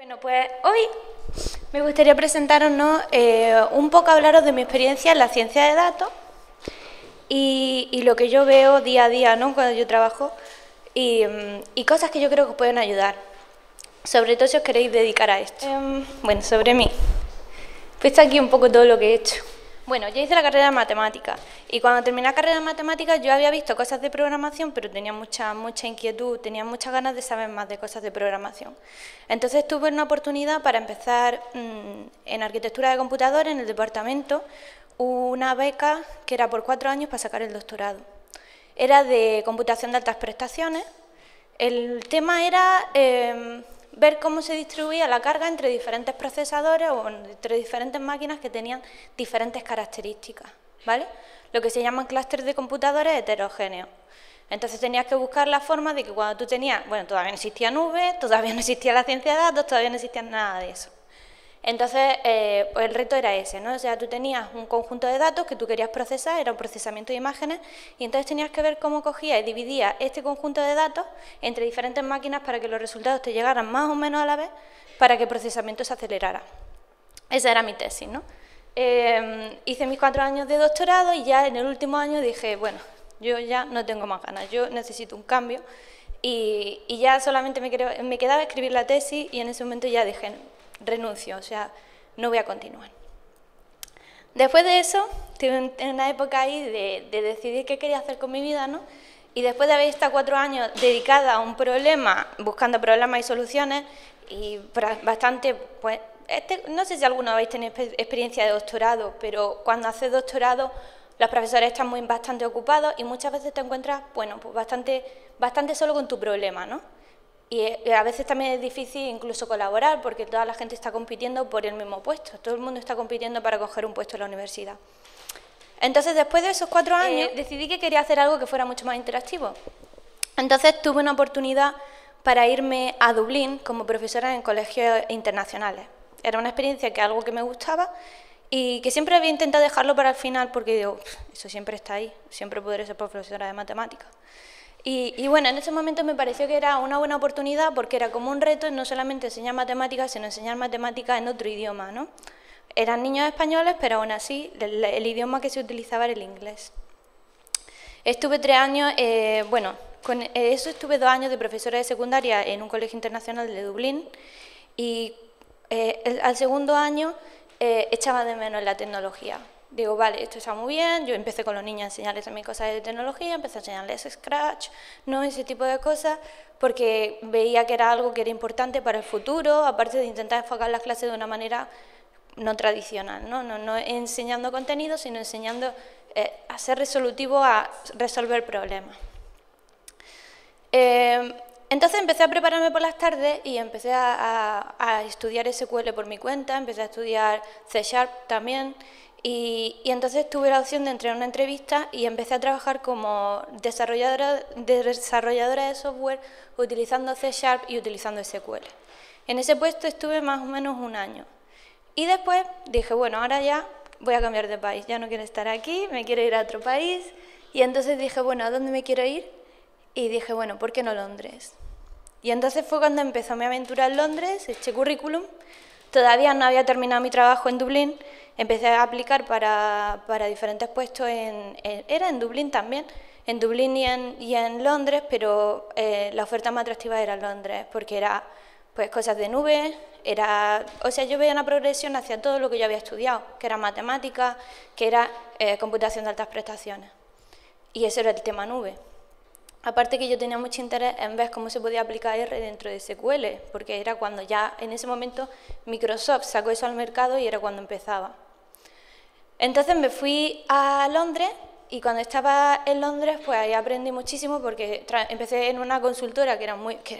Bueno, pues hoy me gustaría presentaros, ¿no? Un poco hablaros de mi experiencia en la ciencia de datos y lo que yo veo día a día, ¿no? Cuando yo trabajo y cosas que yo creo que os pueden ayudar, sobre todo si os queréis dedicar a esto. Bueno, sobre mí. Pues está aquí un poco todo lo que he hecho. Bueno, yo hice la carrera de matemáticas y cuando terminé la carrera de matemáticas yo había visto cosas de programación, pero tenía mucha inquietud, tenía muchas ganas de saber más de cosas de programación. Entonces tuve una oportunidad para empezar en arquitectura de computadores en el departamento, una beca que era por 4 años para sacar el doctorado. Era de computación de altas prestaciones. El tema era ver cómo se distribuía la carga entre diferentes procesadores o entre diferentes máquinas que tenían diferentes características, ¿vale? Lo que se llaman clústeres de computadores heterogéneos. Entonces tenías que buscar la forma de que cuando tú tenías, bueno, todavía no existía nube, todavía no existía la ciencia de datos, todavía no existía nada de eso. Entonces, pues el reto era ese, ¿no? O sea, tú tenías un conjunto de datos que tú querías procesar, era un procesamiento de imágenes, y entonces tenías que ver cómo cogías y dividías este conjunto de datos entre diferentes máquinas para que los resultados te llegaran más o menos a la vez, para que el procesamiento se acelerara. Esa era mi tesis, ¿no? Hice mis 4 años de doctorado y ya en el último año dije, bueno, yo ya no tengo más ganas, yo necesito un cambio, y ya solamente me quedaba escribir la tesis y en ese momento ya dije, renuncio, o sea, no voy a continuar. Después de eso, tuve una época ahí de decidir qué quería hacer con mi vida, ¿no? Y después de haber estado 4 años dedicada a un problema, buscando problemas y soluciones, y bastante, pues, no sé si alguno habéis tenido experiencia de doctorado, pero cuando haces doctorado, los profesores están bastante ocupados y muchas veces te encuentras, bueno, pues bastante solo con tu problema, ¿no? Y a veces también es difícil incluso colaborar porque toda la gente está compitiendo por el mismo puesto. Todo el mundo está compitiendo para coger un puesto en la universidad. Entonces, después de esos 4 años, decidí que quería hacer algo que fuera mucho más interactivo. Entonces, tuve una oportunidad para irme a Dublín como profesora en colegios internacionales. Era una experiencia que algo que me gustaba y que siempre había intentado dejarlo para el final porque digo, eso siempre está ahí, siempre podré ser profesora de matemáticas. Y bueno, en ese momento me pareció que era una buena oportunidad porque era como un reto no solamente enseñar matemáticas, sino enseñar matemáticas en otro idioma, ¿no? Eran niños españoles, pero aún así el idioma que se utilizaba era el inglés. Estuve 3 años, bueno, con eso estuve 2 años de profesora de secundaria en un colegio internacional de Dublín y al segundo año echaba de menos la tecnología. Digo, vale, esto está muy bien, yo empecé con los niños a enseñarles también cosas de tecnología, empecé a enseñarles Scratch, ¿no? Ese tipo de cosas, porque veía que era algo que era importante para el futuro, aparte de intentar enfocar las clases de una manera no tradicional, no enseñando contenido, sino enseñando a ser resolutivo, a resolver problemas. Entonces empecé a prepararme por las tardes y empecé a estudiar SQL por mi cuenta, empecé a estudiar C# también, y entonces tuve la opción de entrar en una entrevista y empecé a trabajar como desarrolladora de software utilizando C# y utilizando SQL. En ese puesto estuve más o menos 1 año. Y después dije, bueno, ahora ya voy a cambiar de país, ya no quiero estar aquí, me quiero ir a otro país. Y entonces dije, bueno, ¿a dónde me quiero ir? Y dije, bueno, ¿por qué no Londres? Y entonces fue cuando empezó mi aventura en Londres, eché currículum. Todavía no había terminado mi trabajo en Dublín, empecé a aplicar para diferentes puestos, era en Dublín también, en Dublín y en Londres, pero la oferta más atractiva era Londres, porque era pues cosas de nube, o sea, yo veía una progresión hacia todo lo que yo había estudiado, que era matemática, que era computación de altas prestaciones, y eso era el tema nube. Aparte que yo tenía mucho interés en ver cómo se podía aplicar R dentro de SQL, porque era cuando ya en ese momento Microsoft sacó eso al mercado y era cuando empezaba. Entonces me fui a Londres y cuando estaba en Londres pues ahí aprendí muchísimo porque empecé en una consultora que era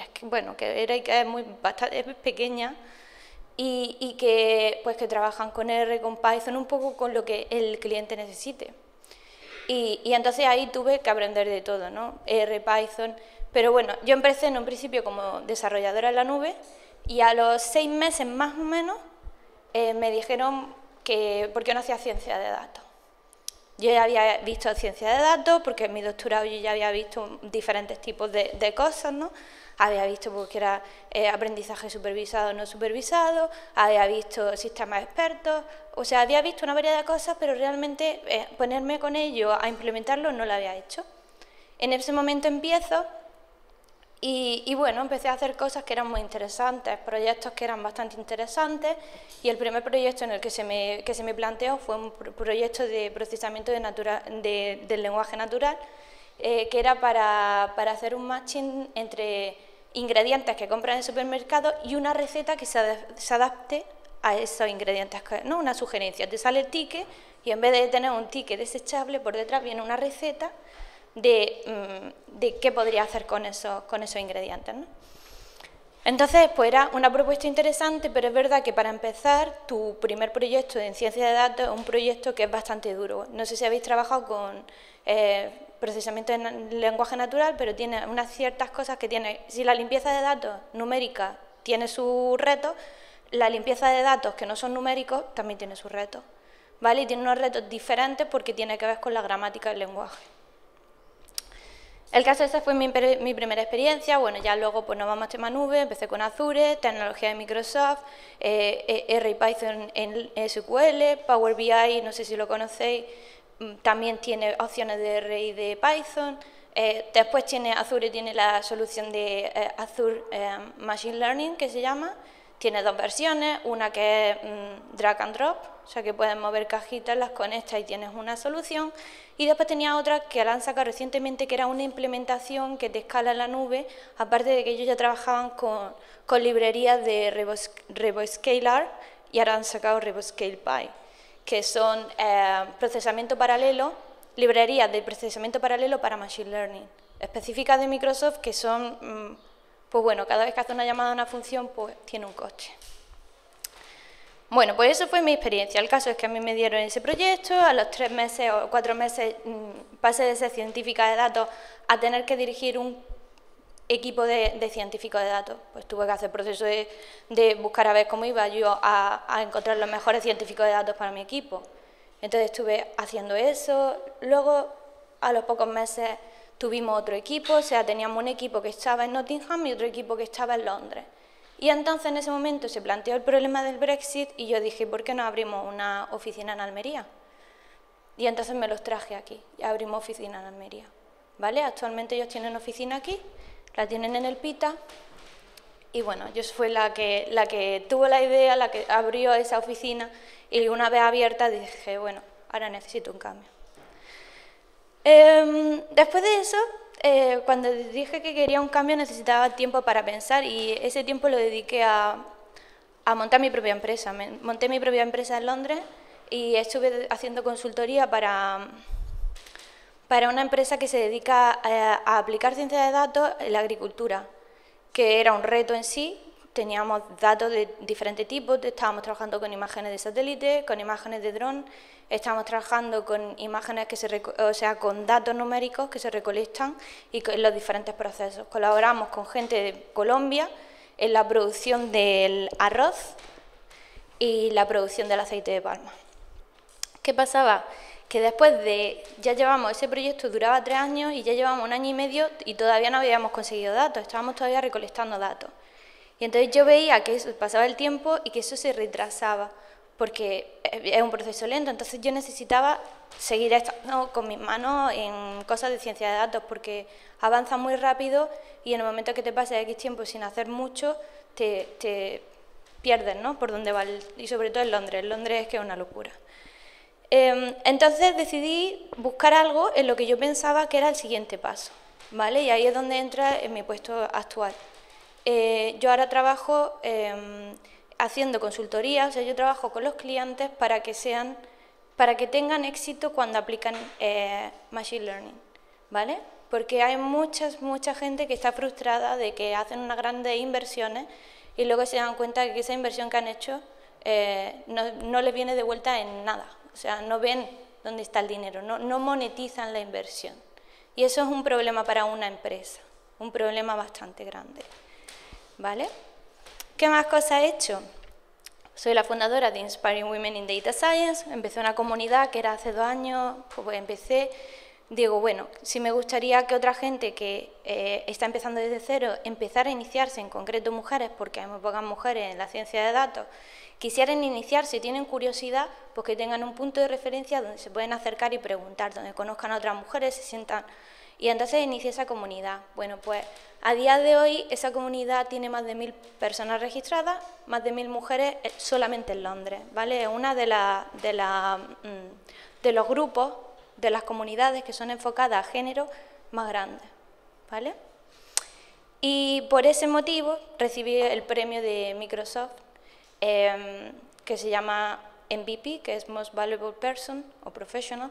bastante pequeña y que trabajan con R, con Python, un poco con lo que el cliente necesite. Y entonces ahí tuve que aprender de todo, ¿no? R, Python, pero bueno, yo empecé en un principio como desarrolladora en la nube y a los 6 meses más o menos me dijeron que por qué no hacía ciencia de datos. Yo ya había visto ciencia de datos porque en mi doctorado yo ya había visto diferentes tipos de cosas, ¿no? había visto pues, que era aprendizaje supervisado o no supervisado, había visto sistemas expertos, o sea, había visto una variedad de cosas, pero realmente ponerme con ello a implementarlo no lo había hecho. En ese momento empiezo y bueno, empecé a hacer cosas que eran muy interesantes, proyectos que eran bastante interesantes, y el primer proyecto en el que se me planteó fue un proyecto de procesamiento del lenguaje natural, que era para hacer un matching entre ingredientes que compran en el supermercado y una receta que se adapte a esos ingredientes, ¿no? Una sugerencia, te sale el ticket y en vez de tener un ticket desechable, por detrás viene una receta de qué podría hacer con esos ingredientes, ¿no? Entonces, pues era una propuesta interesante, pero es verdad que para empezar, tu primer proyecto en ciencia de datos es un proyecto que es bastante duro. No sé si habéis trabajado con procesamiento en lenguaje natural, pero tiene unas ciertas cosas que tiene. Si la limpieza de datos numérica tiene sus retos, la limpieza de datos que no son numéricos también tiene sus retos, ¿vale? Y tiene unos retos diferentes porque tiene que ver con la gramática del lenguaje. El caso, esa fue mi primera experiencia. Bueno, ya luego pues nos vamos a tema nube, empecé con Azure, tecnología de Microsoft, R y Python en SQL, Power BI, no sé si lo conocéis, también tiene opciones de R y de Python. Después Azure tiene la solución de Azure Machine Learning, que se llama. Tiene dos versiones, una que es drag and drop, o sea que puedes mover cajitas, las conectas y tienes una solución. Y después tenía otra que la han sacado recientemente, que era una implementación que te escala en la nube, aparte de que ellos ya trabajaban con librerías de RevoScaler y ahora han sacado RevoScale.py, que son procesamiento paralelo, librerías de procesamiento paralelo para Machine Learning, específicas de Microsoft, que son... pues bueno, cada vez que hace una llamada a una función, pues tiene un coste. Bueno, pues eso fue mi experiencia. El caso es que a mí me dieron ese proyecto, a los 3 meses o 4 meses pasé de ser científica de datos a tener que dirigir un equipo de científicos de datos. Pues tuve que hacer proceso de buscar a ver cómo iba yo a encontrar los mejores científicos de datos para mi equipo. Entonces estuve haciendo eso. Luego, a los pocos meses, tuvimos otro equipo, o sea, teníamos un equipo que estaba en Nottingham y otro equipo que estaba en Londres. Y entonces en ese momento se planteó el problema del Brexit y yo dije, ¿por qué no abrimos una oficina en Almería? Y entonces me los traje aquí y abrimos oficina en Almería. ¿Vale? Actualmente ellos tienen oficina aquí, la tienen en el Pita. Y bueno, yo fui la que tuvo la idea, la que abrió esa oficina, y una vez abierta dije, bueno, ahora necesito un cambio. Después de eso, cuando dije que quería un cambio necesitaba tiempo para pensar y ese tiempo lo dediqué a montar mi propia empresa. Monté mi propia empresa en Londres y estuve haciendo consultoría para una empresa que se dedica a aplicar ciencia de datos en la agricultura, que era un reto en sí. Teníamos datos de diferentes tipos, estábamos trabajando con imágenes de satélite, con imágenes de dron, estábamos trabajando con imágenes con datos numéricos que se recolectan y con los diferentes procesos. Colaboramos con gente de Colombia en la producción del arroz y la producción del aceite de palma. ¿Qué pasaba? Que después ya llevamos, ese proyecto duraba 3 años y ya llevamos 1 año y medio y todavía no habíamos conseguido datos, estábamos todavía recolectando datos. Y entonces yo veía que eso, pasaba el tiempo y que eso se retrasaba, porque es un proceso lento, entonces yo necesitaba seguir estando con mis manos en cosas de ciencia de datos, porque avanza muy rápido y en el momento que te pases X tiempo sin hacer mucho, te pierdes, ¿no?, por dónde va, y sobre todo en Londres es que es una locura. Entonces decidí buscar algo en lo que yo pensaba que era el siguiente paso, ¿vale? Y ahí es donde entra en mi puesto actual. Yo ahora trabajo haciendo consultoría, o sea, yo trabajo con los clientes para que tengan éxito cuando aplican Machine Learning, ¿vale? Porque hay mucha gente que está frustrada de que hacen unas grandes inversiones y luego se dan cuenta de que esa inversión que han hecho no les viene de vuelta en nada, o sea, no ven dónde está el dinero, no monetizan la inversión. Y eso es un problema para una empresa, un problema bastante grande. ¿Vale? ¿Qué más cosas he hecho? Soy la fundadora de Inspiring Women in Data Science. Empecé una comunidad que era hace 2 años, pues empecé, digo, bueno, si me gustaría que otra gente que está empezando desde cero empezara a iniciarse, en concreto mujeres, porque hay muy pocas mujeres en la ciencia de datos, quisieran iniciarse y tienen curiosidad, pues que tengan un punto de referencia donde se pueden acercar y preguntar, donde conozcan a otras mujeres, se sientan... Y entonces inicia esa comunidad. Bueno, pues a día de hoy esa comunidad tiene más de 1000 personas registradas, más de 1000 mujeres solamente en Londres, ¿vale? Es una de los grupos, de las comunidades que son enfocadas a género más grandes, ¿vale? Y por ese motivo recibí el premio de Microsoft, que se llama MVP, que es Most Valuable Person o Professional,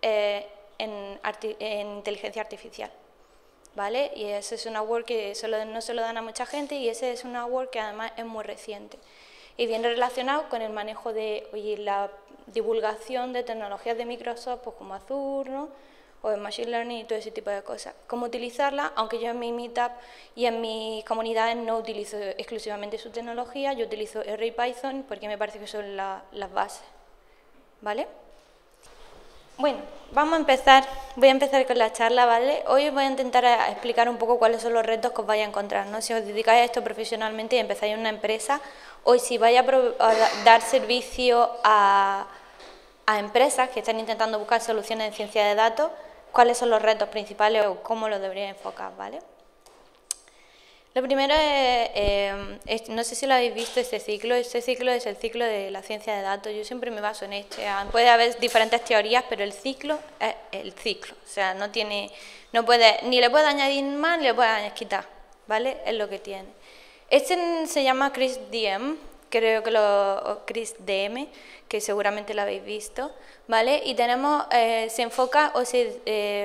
en inteligencia artificial, ¿vale? Y ese es un award que no se lo dan a mucha gente y ese es un award que además es muy reciente y viene relacionado con el manejo de la divulgación de tecnologías de Microsoft, pues como Azure, ¿no? O en Machine Learning y todo ese tipo de cosas. Cómo utilizarla, aunque yo en mi Meetup y en mis comunidades no utilizo exclusivamente su tecnología, yo utilizo R y Python porque me parece que son las bases, ¿vale? Bueno, voy a empezar con la charla, ¿vale? Hoy voy a intentar explicar un poco cuáles son los retos que os vais a encontrar, ¿no? Si os dedicáis a esto profesionalmente y empezáis en una empresa, o si vais a dar servicio a empresas que están intentando buscar soluciones en ciencia de datos, cuáles son los retos principales o cómo lo deberíais enfocar, ¿vale? Lo primero es, no sé si lo habéis visto, este ciclo es el ciclo de la ciencia de datos. Yo siempre me baso en este. Puede haber diferentes teorías, pero el ciclo es el ciclo. O sea, ni le puedes añadir más ni le puedes quitar, ¿vale? Es lo que tiene. Este se llama Chris DM, Chris DM, que seguramente lo habéis visto, ¿vale? Y se enfoca o se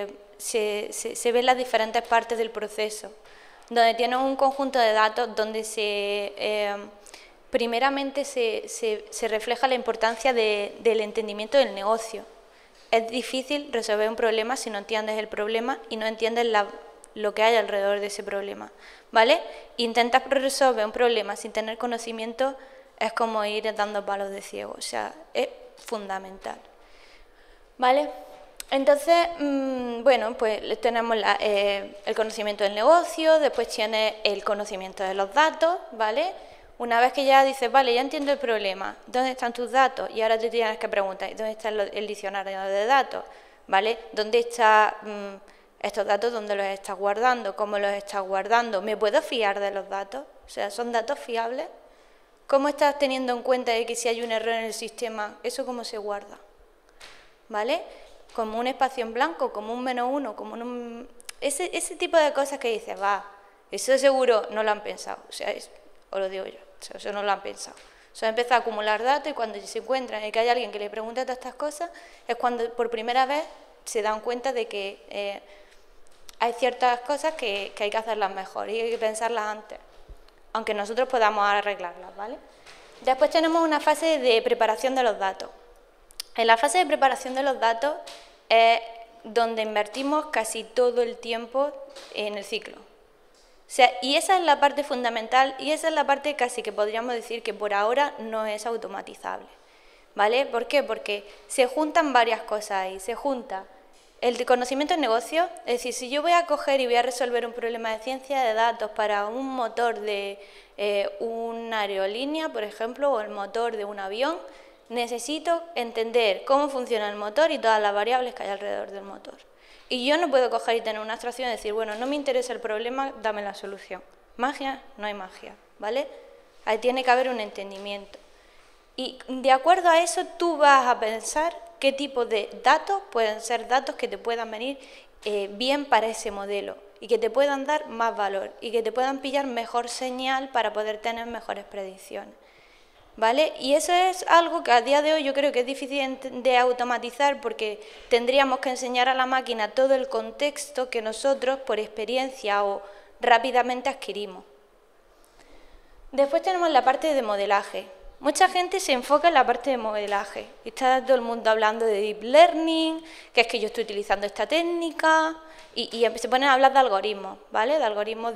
ven las diferentes partes del proceso, donde tiene un conjunto de datos donde primeramente se refleja la importancia del entendimiento del negocio. Es difícil resolver un problema si no entiendes el problema y no entiendes lo que hay alrededor de ese problema, ¿vale? Intentas resolver un problema sin tener conocimiento, es como ir dando palos de ciego, o sea, es fundamental, ¿vale? Entonces, bueno, pues tenemos el conocimiento del negocio, después tienes el conocimiento de los datos, ¿vale? Una vez que ya dices, vale, ya entiendo el problema, ¿dónde están tus datos? Y ahora te tienes que preguntar, ¿dónde está el diccionario de datos? ¿Vale? ¿Dónde están estos datos? ¿Dónde los estás guardando? ¿Cómo los estás guardando? ¿Me puedo fiar de los datos? O sea, ¿son datos fiables? ¿Cómo estás teniendo en cuenta de que si hay un error en el sistema, eso cómo se guarda? ¿Vale? Como un espacio en blanco, como un -1, como ese tipo de cosas que dices, eso seguro no lo han pensado, o sea, os lo digo yo, o sea, eso no lo han pensado. O sea, empieza a acumular datos y cuando se encuentran y que hay alguien que le pregunta todas estas cosas, es cuando por primera vez se dan cuenta de que hay ciertas cosas que hay que hacerlas mejor y hay que pensarlas antes, aunque nosotros podamos arreglarlas, ¿vale? Después tenemos una fase de preparación de los datos. En la fase de preparación de los datos es donde invertimos casi todo el tiempo en el ciclo. O sea, y esa es la parte fundamental y esa es la parte casi que podríamos decir que por ahora no es automatizable, ¿vale? ¿Por qué? Porque se juntan varias cosas ahí. Se junta el conocimiento del negocio, es decir, si yo voy a coger y voy a resolver un problema de ciencia de datos para un motor de una aerolínea, por ejemplo, o el motor de un avión, necesito entender cómo funciona el motor y todas las variables que hay alrededor del motor. Y yo no puedo coger y tener una abstracción y decir, bueno, no me interesa el problema, dame la solución. Magia, no hay magia, ¿vale? Ahí tiene que haber un entendimiento. Y de acuerdo a eso tú vas a pensar qué tipo de datos pueden ser datos que te puedan venir bien para ese modelo y que te puedan dar más valor y que te puedan pillar mejor señal para poder tener mejores predicciones. ¿Vale? Y eso es algo que a día de hoy yo creo que es difícil de automatizar porque tendríamos que enseñar a la máquina todo el contexto que nosotros por experiencia o rápidamente adquirimos. Después tenemos la parte de modelaje. Mucha gente se enfoca en la parte de modelaje. Está todo el mundo hablando de Deep Learning, que es que yo estoy utilizando esta técnica y se ponen a hablar de algoritmos, ¿vale? De algoritmos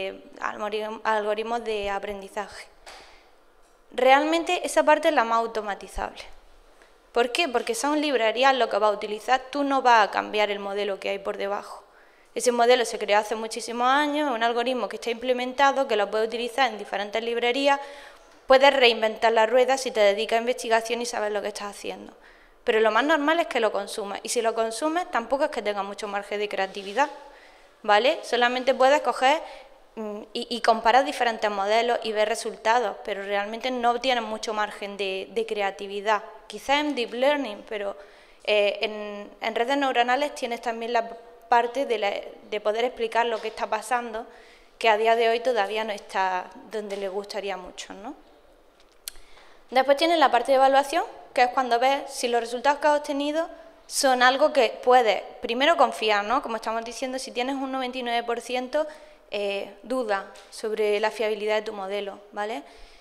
de aprendizaje. Realmente esa parte es la más automatizable. ¿Por qué? Porque son librerías lo que vas a utilizar, tú no vas a cambiar el modelo que hay por debajo. Ese modelo se creó hace muchísimos años, un algoritmo que está implementado, que lo puedes utilizar en diferentes librerías, puedes reinventar la rueda si te dedicas a investigación y sabes lo que estás haciendo. Pero lo más normal es que lo consumas, y si lo consumes tampoco es que tenga mucho margen de creatividad, ¿vale? Solamente puedes coger y comparar diferentes modelos y ver resultados, pero realmente no tienes mucho margen de creatividad. Quizás en Deep Learning, pero en redes neuronales tienes también la parte de poder explicar lo que está pasando, que a día de hoy todavía no está donde le gustaría mucho, ¿no? Después tienes la parte de evaluación, que es cuando ves si los resultados que has obtenido son algo que puedes primero confiar, ¿no? Como estamos diciendo, si tienes un 99%, duda sobre la fiabilidad de tu modelo, ¿vale?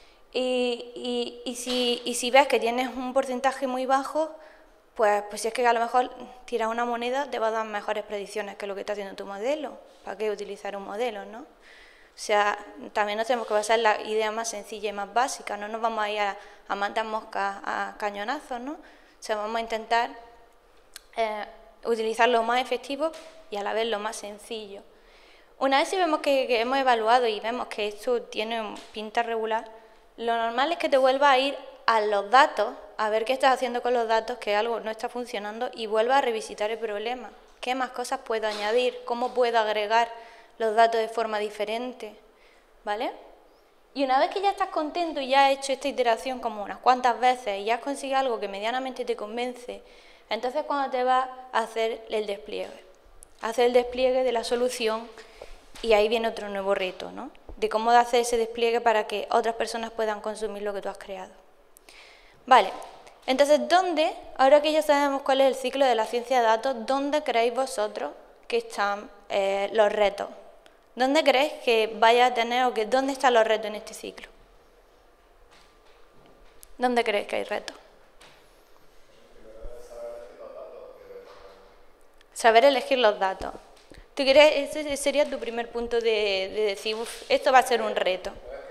Y si ves que tienes un porcentaje muy bajo, pues si es que a lo mejor tiras una moneda, te va a dar mejores predicciones que lo que está haciendo tu modelo. ¿Para qué utilizar un modelo, no? O sea, también nos tenemos que basar en la idea más sencilla y más básica, no nos vamos a ir a matar moscas a cañonazos, ¿no? O sea, vamos a intentar utilizar lo más efectivo y a la vez lo más sencillo. Una vez si vemos que hemos evaluado y vemos que esto tiene pinta regular, lo normal es que te vuelvas a ir a los datos, a ver qué estás haciendo con los datos, que algo no está funcionando, y vuelvas a revisitar el problema. ¿Qué más cosas puedo añadir? ¿Cómo puedo agregar los datos de forma diferente? ¿Vale? Y una vez que ya estás contento y ya has hecho esta iteración como unas cuantas veces y ya has conseguido algo que medianamente te convence, entonces cuando te vas a hacer el despliegue. Hacer el despliegue de la solución, y ahí viene otro nuevo reto, ¿no? De cómo hacer ese despliegue para que otras personas puedan consumir lo que tú has creado. Vale, entonces, ¿dónde, ahora que ya sabemos cuál es el ciclo de la ciencia de datos, dónde creéis vosotros que están los retos? ¿Dónde creéis que vaya a tener o que dónde están los retos en este ciclo? ¿Dónde creéis que hay retos? Saber elegir los datos. ¿Tú crees ese sería tu primer punto de decir, esto va a ser un reto?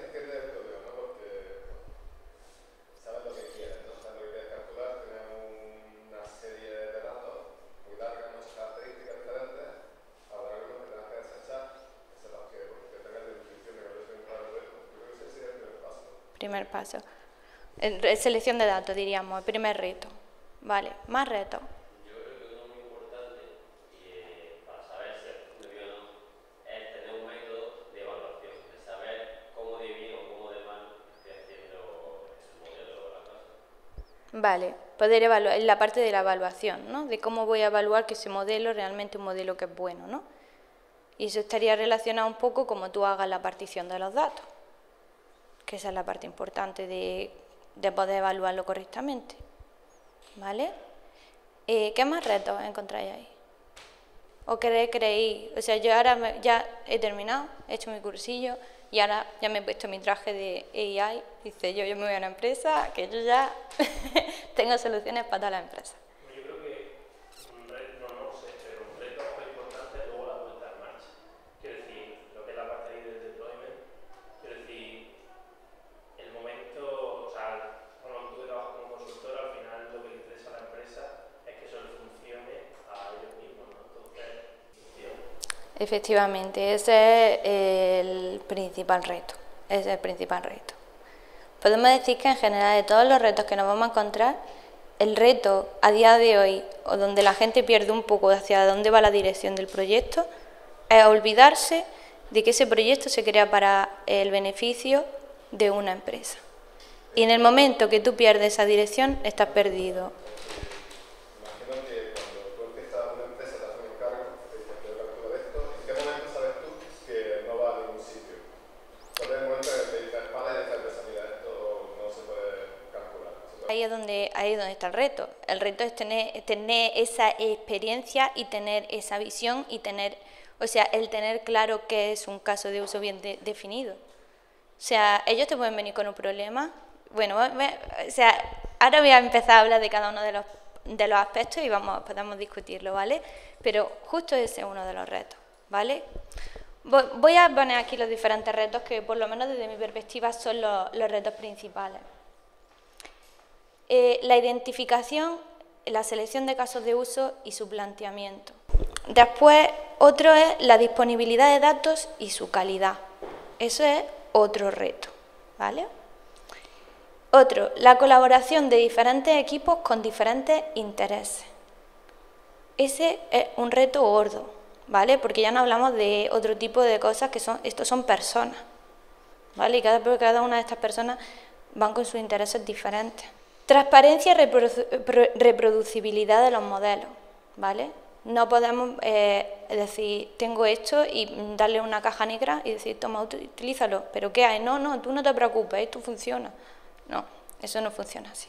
Primer paso. Selección de datos, diríamos, el primer reto. Vale, más retos. Yo creo que uno muy importante para saber si es bien o no es tener un método de evaluación, de saber cómo de bien o cómo de mal estoy haciendo ese modelo o la cosa. Vale, poder evaluar, la parte de la evaluación, ¿no? De cómo voy a evaluar que ese modelo es realmente un modelo que es bueno, ¿no? Y eso estaría relacionado un poco como tú hagas la partición de los datos, que esa es la parte importante de poder evaluarlo correctamente, ¿vale? ¿Qué más retos encontráis ahí? ¿O creéis? O sea, yo ahora ya he terminado, he hecho mi cursillo y ahora ya me he puesto mi traje de AI. Dice, yo me voy a una empresa que yo ya tengo soluciones para todas las empresas. Yo creo que un reto, no lo sé, pero un reto muy importante es luego la puesta en marcha. Quiero decir, lo que es la parte de deployment, quiero decir, el momento, o sea, cuando tú trabajas como consultor, al final lo que le interesa a la empresa es que eso le funcione a ellos mismos, ¿no? Entonces, funciona. Efectivamente, ese es el principal reto. Ese es el principal reto. Podemos decir que en general de todos los retos que nos vamos a encontrar, el reto a día de hoy, o donde la gente pierde un poco hacia dónde va la dirección del proyecto, es olvidarse de que ese proyecto se crea para el beneficio de una empresa. Y en el momento que tú pierdes esa dirección, estás perdido. Imagino que cuando tú empiezas una empresa, te hacen encargo, te dicen que yo calculo esto, ¿en qué momento sabes tú que no va a ningún sitio? ¿Cuál es el momento en el que te dices, vale, de esta empresa, mira, esto no se puede calcular? Ahí es donde está el reto. El reto es tener esa experiencia y tener esa visión y tener, o sea, el tener claro qué es un caso de uso bien definido. O sea, ellos te pueden venir con un problema. Bueno, o sea, ahora voy a empezar a hablar de cada uno de los aspectos y podemos discutirlo, ¿vale? Pero justo ese es uno de los retos, ¿vale? Voy a poner aquí los diferentes retos que, por lo menos desde mi perspectiva, son los retos principales. la identificación, la selección de casos de uso y su planteamiento. Después, otro es la disponibilidad de datos y su calidad. Eso es otro reto, ¿vale? Otro, la colaboración de diferentes equipos con diferentes intereses. Ese es un reto gordo, ¿vale? Porque ya no hablamos de otro tipo de cosas que son, estos son personas, ¿vale? Y cada una de estas personas van con sus intereses diferentes. Transparencia y reproducibilidad de los modelos, ¿vale? No podemos decir, tengo esto y darle una caja negra y decir, toma, utilízalo. ¿Pero qué hay? No, tú no te preocupes, esto funciona. No, eso no funciona así.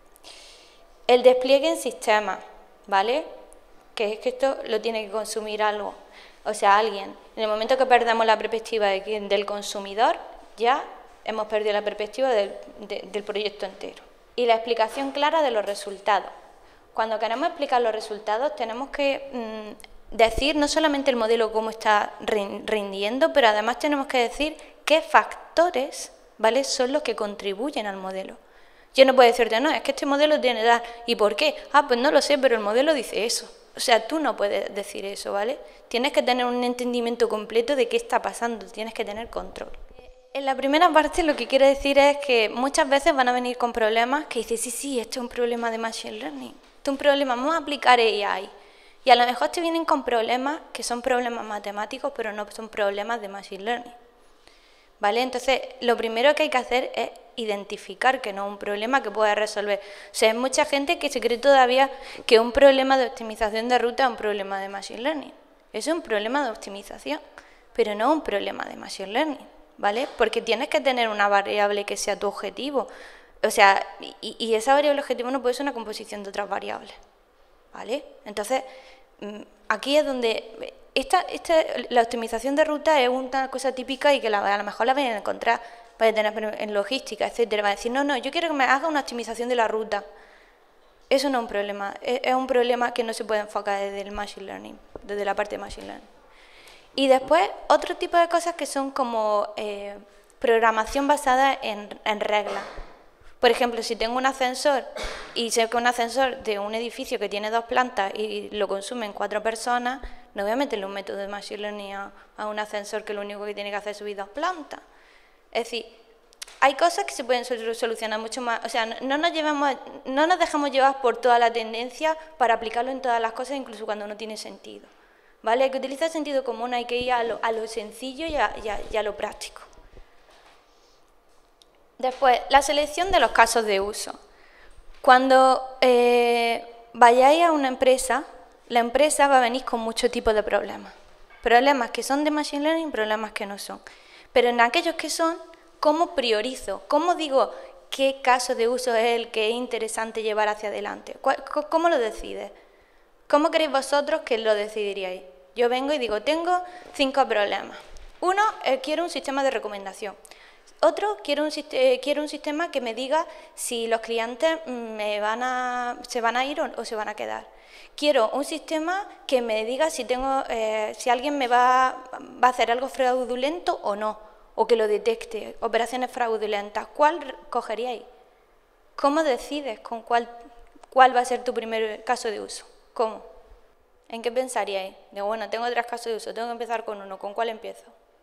El despliegue en sistemas, ¿vale? Que es que esto lo tiene que consumir algo. O sea, alguien. En el momento que perdamos la perspectiva del consumidor, ya hemos perdido la perspectiva del proyecto entero. Y la explicación clara de los resultados. Cuando queremos explicar los resultados, tenemos que decir no solamente el modelo cómo está rindiendo, pero además tenemos que decir qué factores, ¿vale?, son los que contribuyen al modelo. Yo no puedo decirte, no, es que este modelo tiene edad. ¿Y por qué? Ah, pues no lo sé, pero el modelo dice eso. O sea, tú no puedes decir eso, ¿vale? Tienes que tener un entendimiento completo de qué está pasando, tienes que tener control. En la primera parte lo que quiero decir es que muchas veces van a venir con problemas que dices, sí, esto es un problema de Machine Learning. Esto es un problema, vamos a aplicar AI. Y a lo mejor te vienen con problemas que son problemas matemáticos, pero no son problemas de Machine Learning. ¿Vale? Entonces, lo primero que hay que hacer es identificar que no es un problema que pueda resolver. O sea, hay mucha gente que se cree todavía que un problema de optimización de ruta es un problema de Machine Learning. Eso es un problema de optimización, pero no un problema de Machine Learning, ¿vale? Porque tienes que tener una variable que sea tu objetivo. O sea, y esa variable objetivo no puede ser una composición de otras variables, ¿vale? Entonces, aquí es donde... la optimización de ruta es una cosa típica y que a lo mejor la vayan a encontrar, vaya a tener en logística, etcétera. Va a decir, no, yo quiero que me haga una optimización de la ruta. Eso no es un problema, es un problema que no se puede enfocar desde el Machine Learning, desde la parte de Machine Learning. Y después, otro tipo de cosas que son como programación basada en reglas. Por ejemplo, si tengo un ascensor y sé que un ascensor de un edificio que tiene 2 plantas y lo consumen 4 personas, no voy a meterle un método de Machine Learning a un ascensor que lo único que tiene que hacer es subir 2 plantas. Es decir, hay cosas que se pueden solucionar mucho más. O sea, no nos dejamos llevar por toda la tendencia para aplicarlo en todas las cosas, incluso cuando no tiene sentido. ¿Vale? Hay que utilizar el sentido común, hay que ir a lo sencillo y a lo práctico. Después, la selección de los casos de uso. Cuando vayáis a una empresa, la empresa va a venir con muchos tipos de problemas. Problemas que son de Machine Learning, problemas que no son. Pero en aquellos que son, ¿cómo priorizo? ¿Cómo digo qué caso de uso es el que es interesante llevar hacia adelante? ¿Cómo lo decides? ¿Cómo queréis vosotros que lo decidiríais? Yo vengo y digo, tengo 5 problemas. Uno, quiero un sistema de recomendación. Otro, quiero un sistema que me diga si los clientes se van a ir o se van a quedar. Quiero un sistema que me diga si alguien me va a hacer algo fraudulento o no, o que lo detecte, operaciones fraudulentas. ¿Cuál cogeríais? ¿Cómo decides con cuál va a ser tu primer caso de uso? ¿Cómo? ¿En qué pensaríais? Digo, bueno, tengo 3 casos de uso, tengo que empezar con uno. ¿Con cuál empiezo?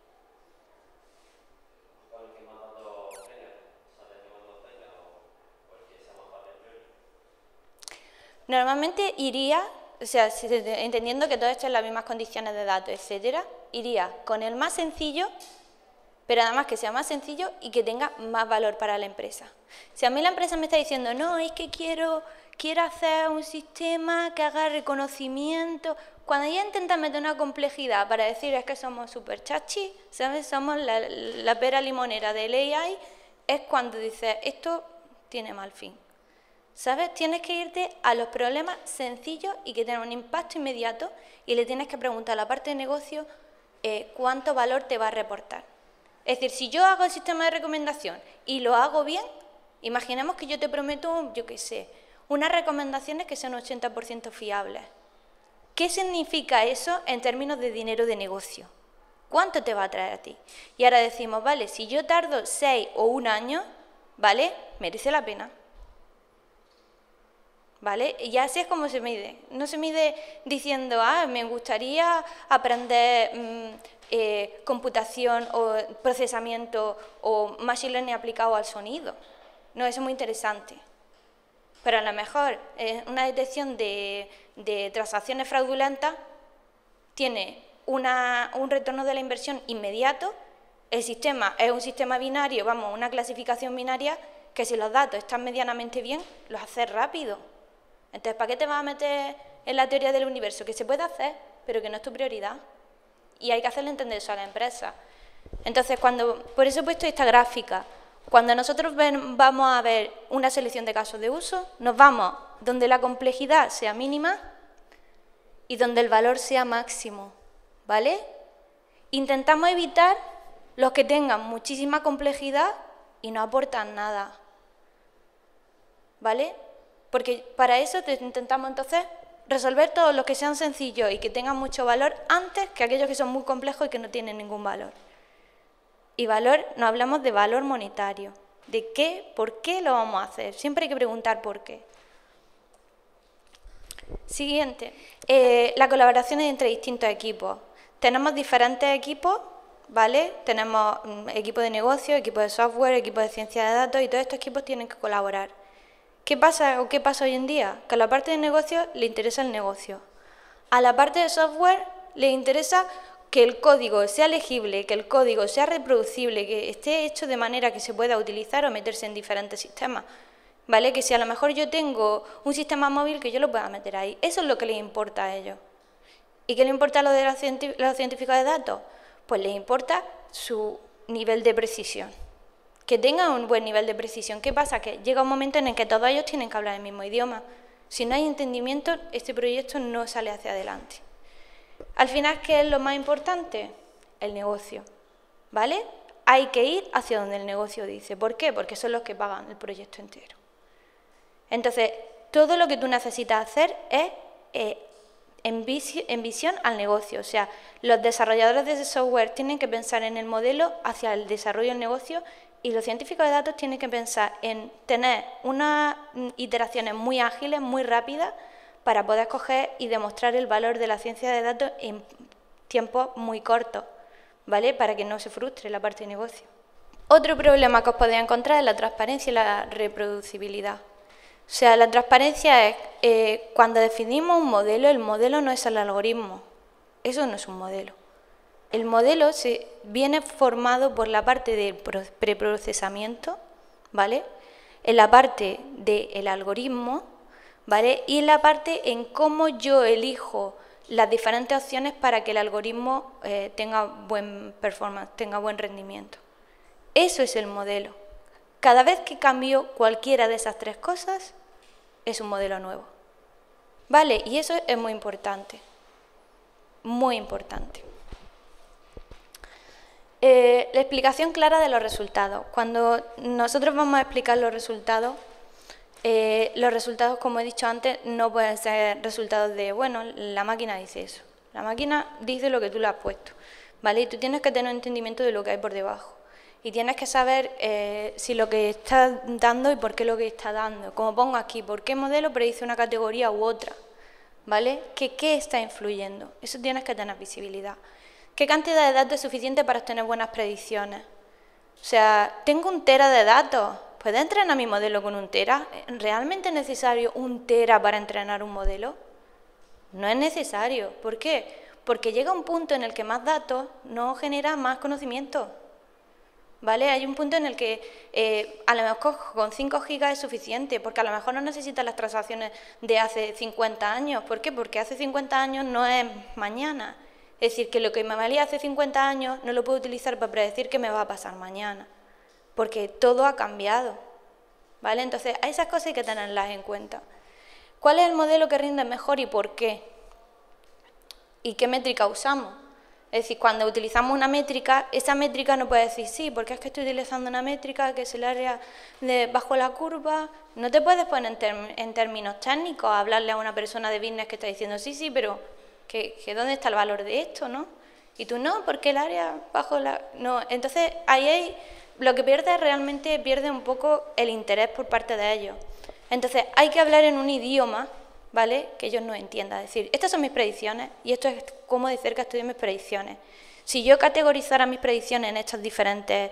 Normalmente iría, o sea, entendiendo que todo esto es las mismas condiciones de datos, etcétera, iría con el más sencillo, pero además que sea más sencillo y que tenga más valor para la empresa. Si a mí la empresa me está diciendo, no, es que quiero hacer un sistema que haga reconocimiento, cuando ya intentas meter una complejidad para decir es que somos súper chachi, ¿sabes? Somos la pera limonera del AI, es cuando dices, esto tiene mal fin. ¿Sabes? Tienes que irte a los problemas sencillos y que tengan un impacto inmediato y le tienes que preguntar a la parte de negocio cuánto valor te va a reportar. Es decir, si yo hago el sistema de recomendación y lo hago bien, imaginemos que yo te prometo, yo qué sé, unas recomendaciones que sean 80% fiables. ¿Qué significa eso en términos de dinero de negocio? ¿Cuánto te va a traer a ti? Y ahora decimos, vale, si yo tardo 6 o 1 año, ¿vale? Merece la pena. ¿vale? Y así es como se mide. No se mide diciendo, me gustaría aprender computación o procesamiento o machine learning aplicado al sonido. No, eso es muy interesante. Pero a lo mejor una detección de transacciones fraudulentas tiene un retorno de la inversión inmediato. El sistema es un sistema binario, una clasificación binaria, que si los datos están medianamente bien, los haces rápido. Entonces, ¿para qué te vas a meter en la teoría del universo? Que se puede hacer, pero que no es tu prioridad. Y hay que hacerle entender eso a la empresa. Entonces, por eso he puesto esta gráfica. Cuando nosotros vamos a ver una selección de casos de uso, nos vamos donde la complejidad sea mínima y donde el valor sea máximo, ¿vale? Intentamos evitar los que tengan muchísima complejidad y no aportan nada, ¿vale? Porque para eso intentamos entonces resolver todos los que sean sencillos y que tengan mucho valor antes que aquellos que son muy complejos y que no tienen ningún valor. Y valor, no hablamos de valor monetario, de qué, por qué lo vamos a hacer. Siempre hay que preguntar por qué. Siguiente, la colaboración entre distintos equipos. Tenemos diferentes equipos, ¿vale? Tenemos equipo de negocio, equipo de software, equipo de ciencia de datos y todos estos equipos tienen que colaborar. ¿Qué pasa hoy en día? Que a la parte de negocio le interesa el negocio. A la parte de software le interesa que el código sea legible, que el código sea reproducible, que esté hecho de manera que se pueda utilizar o meterse en diferentes sistemas, ¿vale? Que si a lo mejor yo tengo un sistema móvil, que yo lo pueda meter ahí. Eso es lo que les importa a ellos. ¿Y qué le importa a los científicos de datos? Pues les importa su nivel de precisión. Que tengan un buen nivel de precisión. ¿Qué pasa? Que llega un momento en el que todos ellos tienen que hablar el mismo idioma. Si no hay entendimiento, este proyecto no sale hacia adelante. Al final, ¿qué es lo más importante? El negocio, ¿vale? Hay que ir hacia donde el negocio dice. ¿Por qué? Porque son los que pagan el proyecto entero. Entonces, todo lo que tú necesitas hacer es en visión al negocio. O sea, los desarrolladores de ese software tienen que pensar en el modelo hacia el desarrollo del negocio y los científicos de datos tienen que pensar en tener unas iteraciones muy ágiles, muy rápidas, para poder coger y demostrar el valor de la ciencia de datos en tiempos muy cortos, ¿vale? Para que no se frustre la parte de negocio. Otro problema que os podéis encontrar es la transparencia y la reproducibilidad. O sea, la transparencia es cuando definimos un modelo, el modelo no es el algoritmo, eso no es un modelo. El modelo viene formado por la parte del preprocesamiento, ¿vale? En la parte del algoritmo, ¿vale? Y en la parte en cómo yo elijo las diferentes opciones para que el algoritmo tenga buen performance, tenga buen rendimiento. Eso es el modelo. Cada vez que cambio cualquiera de esas tres cosas, es un modelo nuevo. ¿Vale? Y eso es muy importante. Muy importante. La explicación clara de los resultados. Cuando nosotros vamos a explicar los resultados, como he dicho antes, no pueden ser resultados de, bueno, la máquina dice eso. La máquina dice lo que tú le has puesto, ¿vale? Y tú tienes que tener un entendimiento de lo que hay por debajo. Y tienes que saber si lo que está dando y por qué lo que está dando. Como pongo aquí, por qué modelo predice una categoría u otra, ¿vale? ¿Qué está influyendo? Eso tienes que tener visibilidad. ¿Qué cantidad de datos es suficiente para obtener buenas predicciones? O sea, tengo 1 tera de datos. ¿Puedo entrenar mi modelo con 1 tera? ¿Realmente es necesario 1 tera para entrenar un modelo? No es necesario. ¿Por qué? Porque llega un punto en el que más datos no genera más conocimiento, ¿vale? Hay un punto en el que a lo mejor con 5 gigas es suficiente, porque a lo mejor no necesitas las transacciones de hace 50 años. ¿Por qué? Porque hace 50 años no es mañana. Es decir, que lo que me valía hace 50 años no lo puedo utilizar para predecir qué me va a pasar mañana, porque todo ha cambiado, ¿vale? Entonces, a esas cosas hay que tenerlas en cuenta. ¿Cuál es el modelo que rinde mejor y por qué? ¿Y qué métrica usamos? Es decir, cuando utilizamos una métrica, esa métrica no puede decir sí, porque es que estoy utilizando una métrica que es el área de bajo la curva. No te puedes poner en términos técnicos a hablarle a una persona de business que está diciendo sí, pero que ¿dónde está el valor de esto, no? Y tú no, porque el área bajo la... No, entonces ahí lo que pierde realmente pierde un poco el interés por parte de ellos. Entonces, hay que hablar en un idioma, ¿vale?, que ellos no entiendan. Es decir, estas son mis predicciones y esto es cómo de cerca estudio mis predicciones. Si yo categorizara mis predicciones en estas diferentes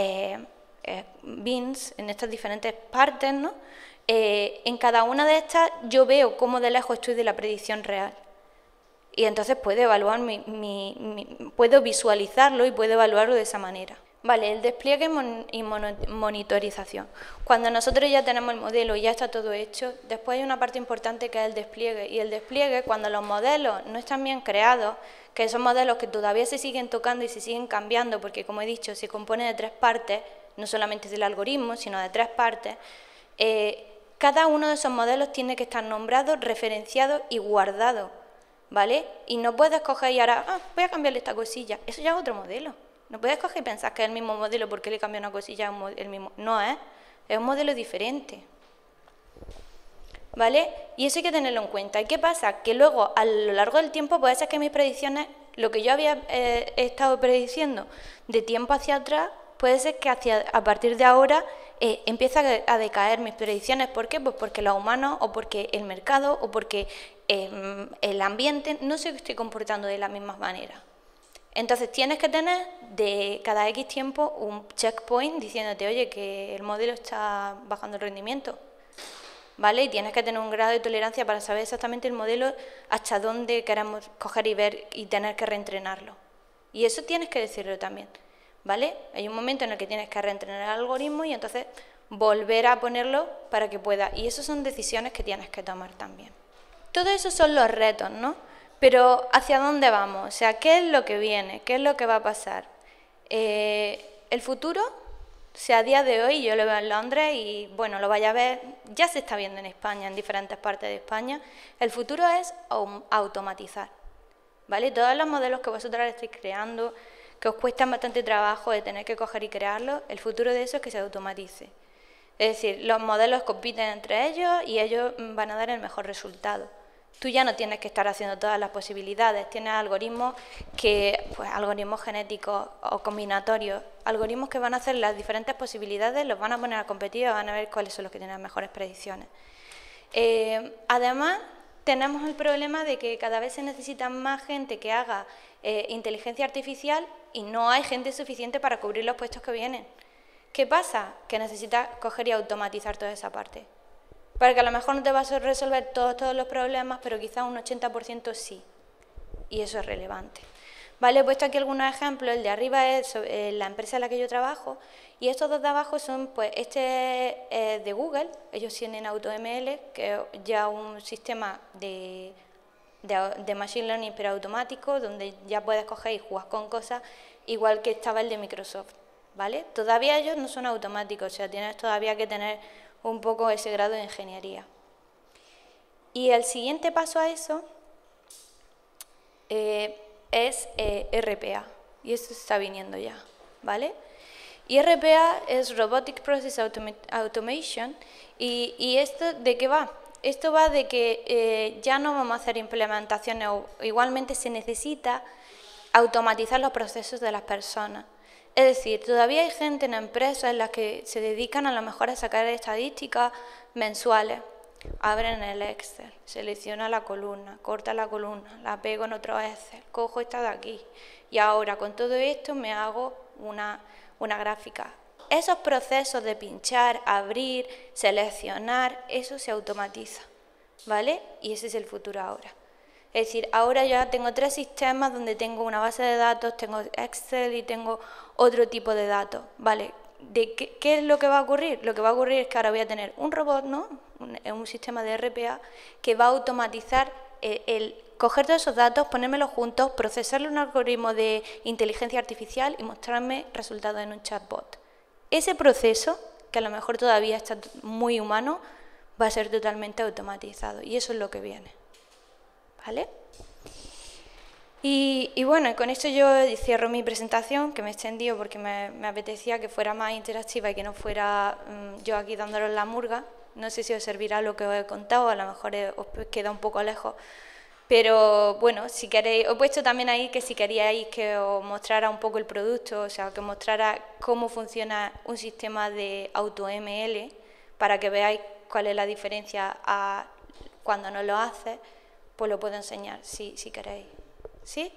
bins, en estas diferentes partes, ¿no?, en cada una de estas yo veo cómo de lejos estoy de la predicción real. Y entonces puedo evaluar puedo visualizarlo y puedo evaluarlo de esa manera. Vale, el despliegue y monitorización. Cuando nosotros ya tenemos el modelo y ya está todo hecho, después hay una parte importante que es el despliegue. Y el despliegue, cuando los modelos no están bien creados, que son modelos que todavía se siguen tocando y se siguen cambiando, porque como he dicho, se compone de 3 partes, no solamente del algoritmo, sino de 3 partes, cada uno de esos modelos tiene que estar nombrado, referenciado y guardado, ¿vale? Y no puedes coger y ahora, voy a cambiarle esta cosilla, eso ya es otro modelo. No puedes coger y pensar que es el mismo modelo porque le cambia una cosilla, el mismo. No es un modelo diferente. ¿Vale? Y eso hay que tenerlo en cuenta. ¿Y qué pasa? Que luego, a lo largo del tiempo, puede ser que mis predicciones, lo que yo había estado prediciendo de tiempo hacia atrás, puede ser que a partir de ahora empiece a decaer mis predicciones. ¿Por qué? Pues porque los humanos, o porque el mercado, o porque el ambiente no se esté comportando de la misma manera. Entonces tienes que tener de cada X tiempo un checkpoint diciéndote, oye, que el modelo está bajando el rendimiento, ¿vale? Y tienes que tener un grado de tolerancia para saber exactamente el modelo hasta dónde queremos coger y ver y tener que reentrenarlo. Y eso tienes que decirlo también, ¿vale? Hay un momento en el que tienes que reentrenar el algoritmo y entonces volver a ponerlo para que pueda. Y eso son decisiones que tienes que tomar también. Todo eso son los retos, ¿no? Pero ¿hacia dónde vamos? O sea, ¿qué es lo que viene? ¿Qué es lo que va a pasar? El futuro, o sea, a día de hoy yo lo veo en Londres y, bueno, lo vaya a ver, ya se está viendo en España, en diferentes partes de España. El futuro es automatizar, ¿vale? Todos los modelos que vosotros estáis creando, que os cuestan bastante trabajo de tener que coger y crearlos, el futuro de eso es que se automatice. Es decir, los modelos compiten entre ellos y ellos van a dar el mejor resultado. Tú ya no tienes que estar haciendo todas las posibilidades, tienes algoritmos algoritmos genéticos o combinatorios, algoritmos que van a hacer las diferentes posibilidades, los van a poner a competir y van a ver cuáles son los que tienen las mejores predicciones. Además, tenemos el problema de que cada vez se necesita más gente que haga inteligencia artificial y no hay gente suficiente para cubrir los puestos que vienen. ¿Qué pasa? Que necesitas coger y automatizar toda esa parte. Para que a lo mejor no te vas a resolver todos los problemas, pero quizás un 80% sí. Y eso es relevante. Vale, he puesto aquí algunos ejemplos. El de arriba es la empresa en la que yo trabajo. Y estos dos de abajo son, pues, este es de Google. Ellos tienen AutoML, que es ya un sistema de Machine Learning pero automático, donde ya puedes coger y jugar con cosas, igual que estaba el de Microsoft. ¿Vale? Todavía ellos no son automáticos, o sea, tienes todavía que tener un poco ese grado de ingeniería. Y el siguiente paso a eso es RPA, y esto está viniendo ya, ¿vale? Y RPA es Robotic Process Automation, y ¿esto de qué va? Esto va de que ya no vamos a hacer implementaciones, o igualmente se necesita automatizar los procesos de las personas. Es decir, todavía hay gente en empresas en las que se dedican a lo mejor a sacar estadísticas mensuales. Abren el Excel, selecciona la columna, corta la columna, la pego en otro Excel, cojo esta de aquí. Y ahora con todo esto me hago una gráfica. Esos procesos de pinchar, abrir, seleccionar, eso se automatiza, ¿vale? Y ese es el futuro ahora. Es decir, ahora ya tengo 3 sistemas donde tengo una base de datos, tengo Excel y tengo otro tipo de datos, ¿vale? ¿Qué es lo que va a ocurrir? Lo que va a ocurrir es que ahora voy a tener un robot, ¿no? Un sistema de RPA que va a automatizar el coger todos esos datos, ponérmelos juntos, procesarle un algoritmo de inteligencia artificial y mostrarme resultados en un chatbot. Ese proceso, que a lo mejor todavía está muy humano, va a ser totalmente automatizado y eso es lo que viene. ¿Vale? Y bueno, con esto yo cierro mi presentación, que me he extendido porque me apetecía que fuera más interactiva y que no fuera yo aquí dándolos la murga. No sé si os servirá lo que os he contado, a lo mejor os queda un poco lejos. Pero bueno, si queréis, os he puesto también ahí que si queríais que os mostrara un poco el producto, o sea, que os mostrara cómo funciona un sistema de AutoML para que veáis cuál es la diferencia a cuando no lo haces, pues lo puedo enseñar, si queréis. ¿Sí?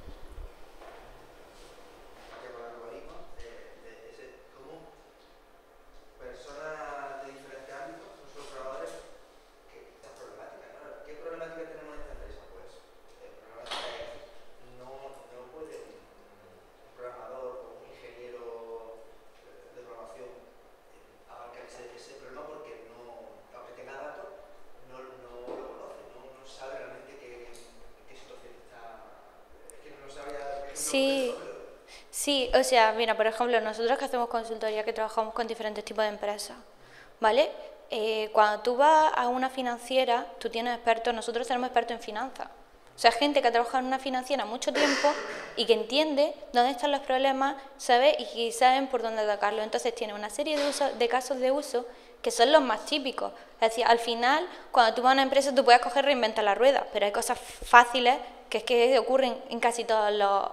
Personas de diferentes ámbitos, no solo programadores, que estas problemáticas, ¿no? ¿Qué problemática tenemos en esta empresa? Pues el problemática es, no puede un programador o un ingeniero de programación abarcar ese problema porque aunque tenga datos, no lo conoce, no sabe realmente qué situación está, es que no sabe Sí. Sí, o sea, mira, por ejemplo, nosotros que hacemos consultoría, que trabajamos con diferentes tipos de empresas, ¿vale? Cuando tú vas a una financiera, tú tienes expertos, nosotros tenemos expertos en finanzas. O sea, gente que ha trabajado en una financiera mucho tiempo y que entiende dónde están los problemas, ¿sabe? Y que saben por dónde atacarlos. Entonces tiene una serie de casos de uso que son los más típicos. Es decir, al final, cuando tú vas a una empresa, tú puedes coger reinventar la rueda, pero hay cosas fáciles que ocurren en casi todos los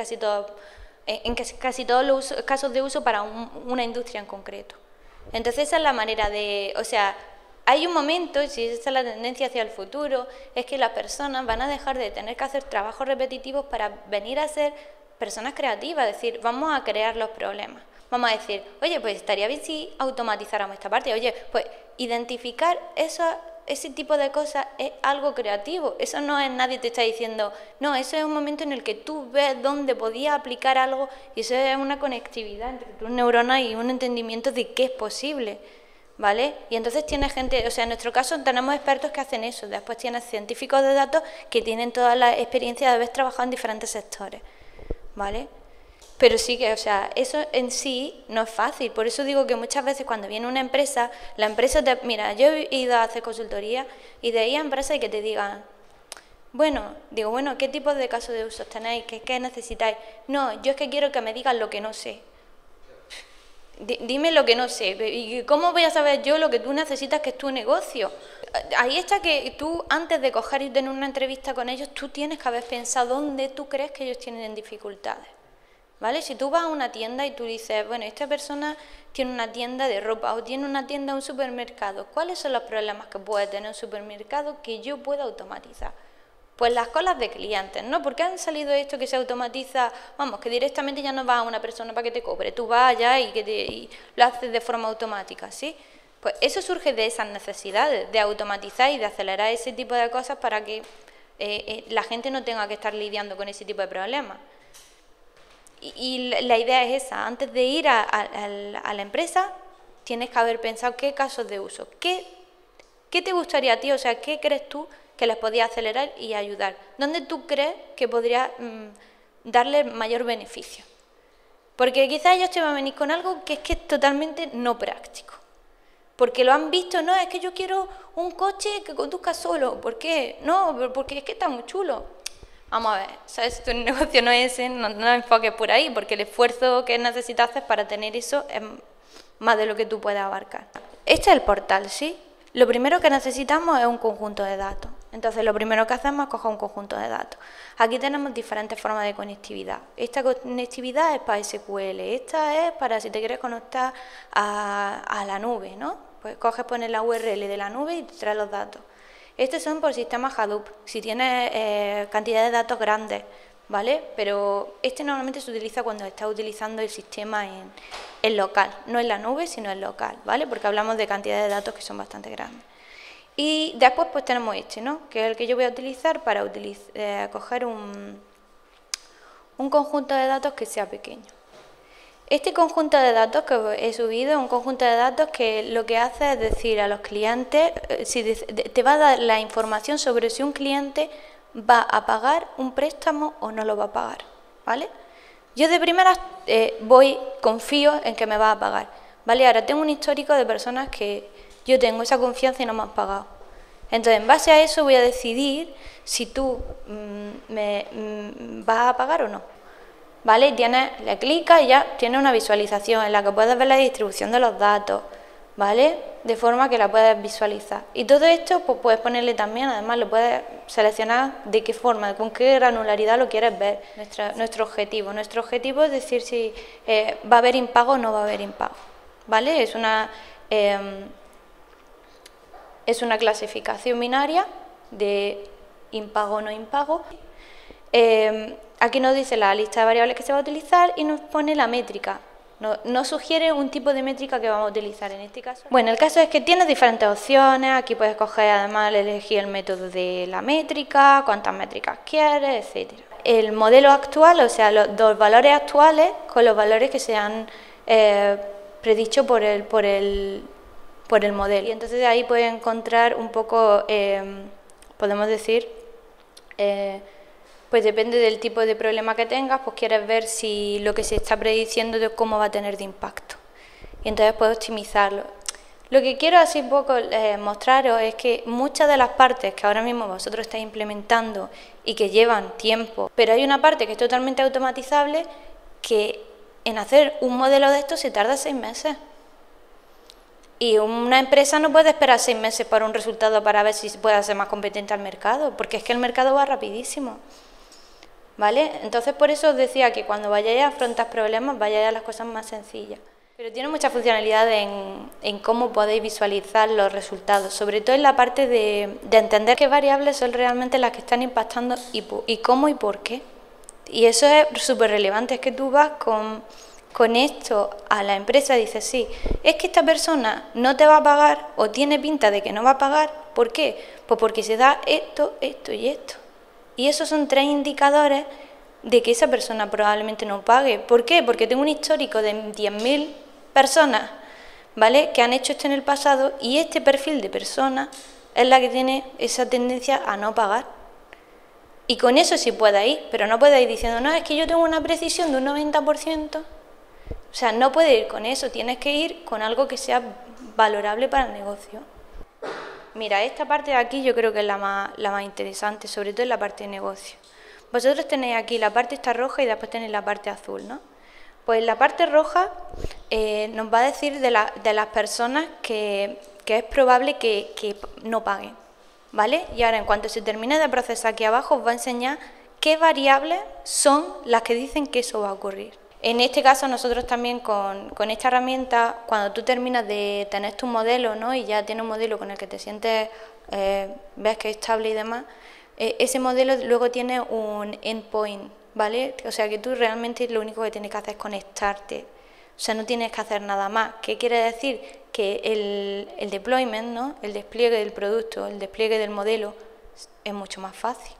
casos de uso para una industria en concreto. Entonces esa es la manera de, o sea, hay un momento, y si esa es la tendencia hacia el futuro, es que las personas van a dejar de tener que hacer trabajos repetitivos para venir a ser personas creativas, es decir, vamos a crear los problemas. Vamos a decir, oye, pues estaría bien si automatizáramos esta parte, oye, pues identificar ese tipo de cosas es algo creativo, eso no es nadie te está diciendo, no, eso es un momento en el que tú ves dónde podías aplicar algo y eso es una conectividad entre tus neuronas y un entendimiento de qué es posible, ¿vale? Y entonces tienes gente, o sea, en nuestro caso tenemos expertos que hacen eso, después tienes científicos de datos que tienen toda la experiencia de haber trabajado en diferentes sectores, ¿vale? Pero sí que, o sea, eso en sí no es fácil. Por eso digo que muchas veces cuando viene una empresa, la empresa mira, yo he ido a hacer consultoría y de ahí a empresas y que te digan, bueno, ¿qué tipo de casos de uso tenéis? ¿Qué necesitáis? No, yo es que quiero que me digas lo que no sé. Dime lo que no sé. ¿Y cómo voy a saber yo lo que tú necesitas, que es tu negocio? Ahí está que tú, antes de coger y tener una entrevista con ellos, tú tienes que haber pensado dónde tú crees que ellos tienen dificultades. ¿Vale? Si tú vas a una tienda y tú dices, bueno, esta persona tiene una tienda de ropa o tiene una tienda, un supermercado, ¿cuáles son los problemas que puede tener un supermercado que yo pueda automatizar? Pues las colas de clientes, ¿no? ¿Por qué han salido esto que se automatiza? Vamos, que directamente ya no va a una persona para que te cobre, tú vas allá y lo haces de forma automática, ¿sí? Pues eso surge de esas necesidades, de automatizar y de acelerar ese tipo de cosas para que la gente no tenga que estar lidiando con ese tipo de problemas. Y la idea es esa, antes de ir a la empresa, tienes que haber pensado qué casos de uso, qué te gustaría a ti, o sea, qué crees tú que les podía acelerar y ayudar, dónde tú crees que podría darle mayor beneficio. Porque quizás ellos te van a venir con algo que es totalmente no práctico. Porque lo han visto, no, es que yo quiero un coche que conduzca solo, ¿por qué? No, porque es que está muy chulo. Vamos a ver, ¿sabes? Tu negocio no es ese, no enfoques por ahí, porque el esfuerzo que necesitas hacer para tener eso es más de lo que tú puedes abarcar. Este es el portal, ¿sí? Lo primero que necesitamos es un conjunto de datos. Entonces, lo primero que hacemos es coger un conjunto de datos. Aquí tenemos diferentes formas de conectividad. Esta conectividad es para SQL, esta es para si te quieres conectar a la nube, ¿no? Pues coges, pones la URL de la nube y te trae los datos. Estos son por sistemas Hadoop, si tienes cantidad de datos grandes, ¿vale? Pero este normalmente se utiliza cuando estás utilizando el sistema en local, no en la nube, sino en local, ¿vale? Porque hablamos de cantidades de datos que son bastante grandes. Y después pues tenemos este, ¿no? Que es el que yo voy a utilizar para coger un conjunto de datos que sea pequeño. Este conjunto de datos que he subido es un conjunto de datos que lo que hace es decir a los clientes, te va a dar la información sobre si un cliente va a pagar un préstamo o no lo va a pagar, ¿vale? Yo de primeras confío en que me va a pagar, ¿vale? Ahora tengo un histórico de personas que yo tengo esa confianza y no me han pagado. Entonces, en base a eso voy a decidir si tú me vas a pagar o no. ¿Vale? Le clicas y ya tienes una visualización en la que puedes ver la distribución de los datos, ¿vale? De forma que la puedes visualizar. Y todo esto pues puedes ponerle también, además lo puedes seleccionar de qué forma, con qué granularidad lo quieres ver, nuestro objetivo. Nuestro objetivo es decir si va a haber impago o no va a haber impago, ¿vale? Es es una clasificación binaria de impago o no impago. Aquí nos dice la lista de variables que se va a utilizar y nos pone la métrica. Nos sugiere un tipo de métrica que vamos a utilizar en este caso. Bueno, el caso es que tienes diferentes opciones. Aquí puedes coger, además, elegir el método de la métrica, cuántas métricas quieres, etcétera. El modelo actual, o sea, los valores actuales con los valores que se han predicho por el modelo. Y entonces ahí puedes encontrar un poco, podemos decir, pues depende del tipo de problema que tengas, pues quieres ver si lo que se está prediciendo de cómo va a tener de impacto. Y entonces puedes optimizarlo. Lo que quiero así un poco mostraros es que muchas de las partes que ahora mismo vosotros estáis implementando y que llevan tiempo, pero hay una parte que es totalmente automatizable, que en hacer un modelo de esto se tarda 6 meses. Y una empresa no puede esperar 6 meses para un resultado para ver si puede ser más competente al mercado, porque es que el mercado va rapidísimo. ¿Vale? Entonces, por eso os decía que cuando vayáis a afrontar problemas, vayáis a las cosas más sencillas. Pero tiene mucha funcionalidad en cómo podéis visualizar los resultados, sobre todo en la parte de entender qué variables son realmente las que están impactando y cómo y por qué. Y eso es súper relevante, es que tú vas con esto a la empresa y dices, sí, es que esta persona no te va a pagar o tiene pinta de que no va a pagar, ¿por qué? Pues porque se da esto, esto y esto. Y esos son 3 indicadores de que esa persona probablemente no pague. ¿Por qué? Porque tengo un histórico de 10.000 personas, ¿vale?, que han hecho esto en el pasado, y este perfil de persona es la que tiene esa tendencia a no pagar. Y con eso sí puede ir, pero no puede ir diciendo, no, es que yo tengo una precisión de un 90%. O sea, no puede ir con eso, tienes que ir con algo que sea valorable para el negocio. Mira, esta parte de aquí yo creo que es la más interesante, sobre todo en la parte de negocio. Vosotros tenéis aquí la parte esta roja y después tenéis la parte azul, ¿no? Pues la parte roja nos va a decir de las personas que es probable que no paguen, ¿vale? Y ahora, en cuanto se termine de procesar aquí abajo, os va a enseñar qué variables son las que dicen que eso va a ocurrir. En este caso, nosotros también con esta herramienta, cuando tú terminas de tener tu modelo, ¿no?, y ya tienes un modelo con el que te sientes, ves que es estable y demás, ese modelo luego tiene un endpoint, ¿vale? O sea que tú realmente lo único que tienes que hacer es conectarte, o sea, no tienes que hacer nada más. ¿Qué quiere decir? Que el deployment, ¿no?, el despliegue del producto, el despliegue del modelo es mucho más fácil.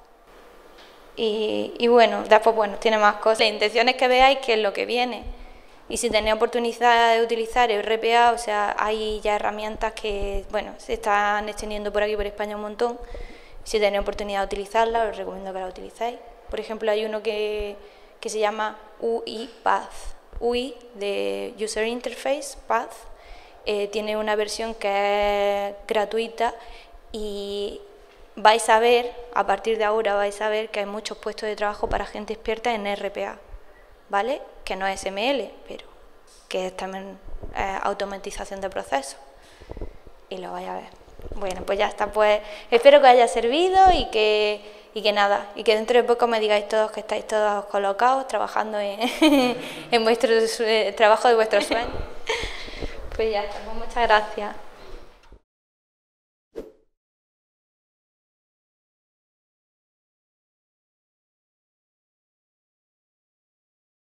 Y bueno, después tiene más cosas. La intención es que veáis qué es lo que viene. Y si tenéis oportunidad de utilizar RPA, o sea, hay ya herramientas que, se están extendiendo por aquí, por España, un montón. Si tenéis oportunidad de utilizarlas, os recomiendo que la utilicéis. Por ejemplo, hay uno que se llama UI Path. UI de User Interface, Path. Tiene una versión que es gratuita y vais a ver, a partir de ahora vais a ver que hay muchos puestos de trabajo para gente experta en RPA, ¿vale? Que no es SML, pero que es también automatización de procesos. Y lo vais a ver. Bueno, pues ya está, pues espero que os haya servido y que dentro de poco me digáis todos que estáis todos colocados, trabajando en vuestro trabajo de vuestros sueños. Pues ya está, pues muchas gracias.